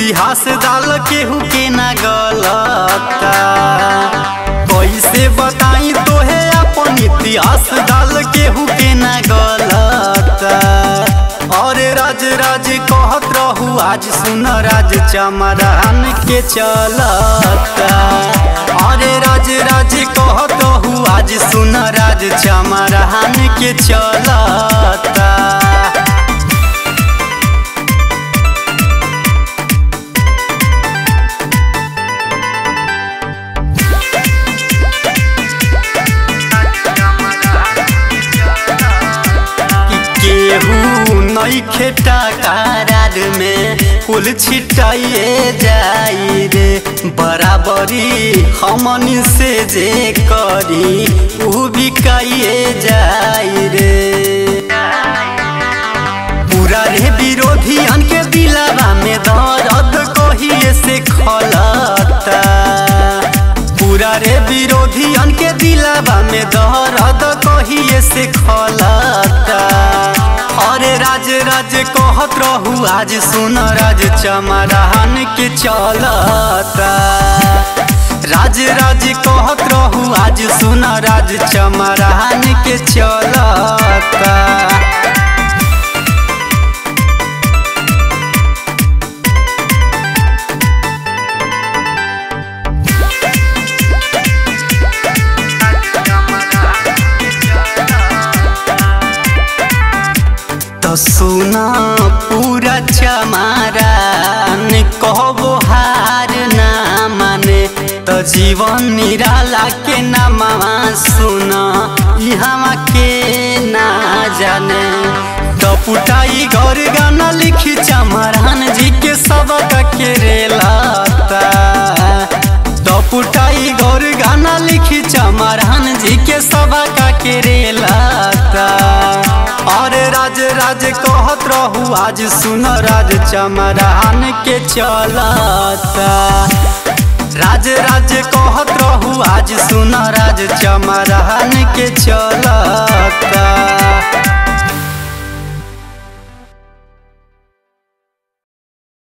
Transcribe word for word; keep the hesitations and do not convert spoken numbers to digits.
इतिहास डाल केहू के ना गलता। कैसे बताई तोहे अपन इतिहास डाल केहू के ना गलता। और राज राज कहत रहू आज सुन राज चमरान के चलता। और राज राज कहत रहू आज सुन राज चमरान के चलता। नइखे टकरार में कुल छिटाइए जाई रे। बराबरी हमनी से जे करी उ भी कइए जाई रे। पूरा रे विरोधियन के दिलवा में दर्द कहिए से खलता। पूरा रे विरोधियन के दिलवा में दर्द कहिए से खलता। अरे राज राज कहत रहू आज सुन राज चमरान के चलता। राज राज कहत रहू आज सुन राज चमरान के चलता। सुना पूरा चमरान कहबो हार ना माने। तो जीवन निराला के नामा सुना यहाँ के ना जाने। तो पुटाई घर गाना लिखी चमरान जी के सबक के रेलाता। तो पुटाई घर गाना लिखी चमरान जी के सबक के रेलाता। और राज राज कहत रहू आज सुन राज चमरान के चलता। राज राज कहत रहू आज सुन राज चमरान के चलता।